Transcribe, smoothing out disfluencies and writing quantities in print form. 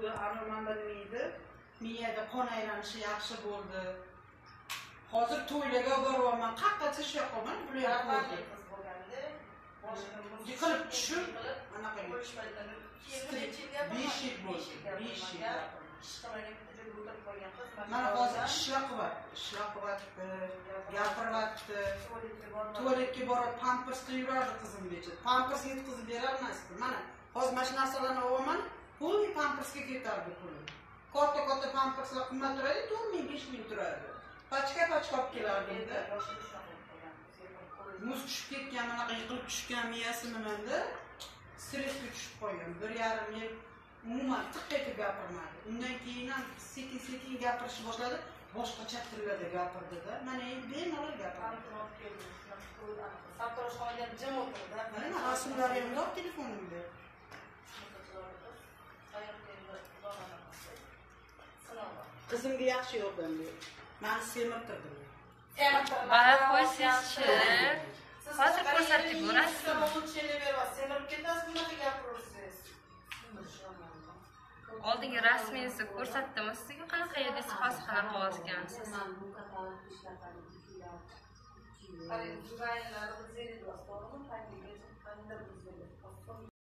bo'ldi, anomanda nima edi? Miyada qon aylanishi yaxshi bo'ldi. Hozir to'ylarga boryapman, qaqqacha shu yoqqa men bular ko'rdim. Yiqilib tushib, anaqa 5 yil bo'ldi. 5 yil. Mana hozir ishlaqyapti, gapiryapti. Tuvaletga borib pampersda yurardi qizim becha. Pampers yetkazib berolmasdi. Mana hozir mana shu narsalarni olaman, pul pampersga ketardi pulim. Katta pamperslar qimmat turadi, 4,000-5,000 turadi. Pachka olib kelardim-da. Muz tushib ketgan, mana yiqilib tushgan miyasi nimanda stressga tushib qolgan. 1,5 yil umuman tiq etib gapirmadi. Undan keyin ham sekin gapirishni boshladi. Boshqacha tillarda gapirdi-da. Mana endi bemalol gapirdi. Sartaroshxonaga jim o'tirdi. Mana rasmlari ham bor telefonimda. Qizimga yaxshi yordam berdi. Men semirtirdim. Bana qo'ysiz-chi. Hozir ko'rsatib berasizmi? Semirib ketasiz, bunaqa gapirasiz. Oldingi rasmingizni ko'rsatdimmi sizga? Qanaqa edingiz? Hozir qanaqa qilyotgansiz? Qarang, dizaynerlar o'zlari bosib, to'g'rimi?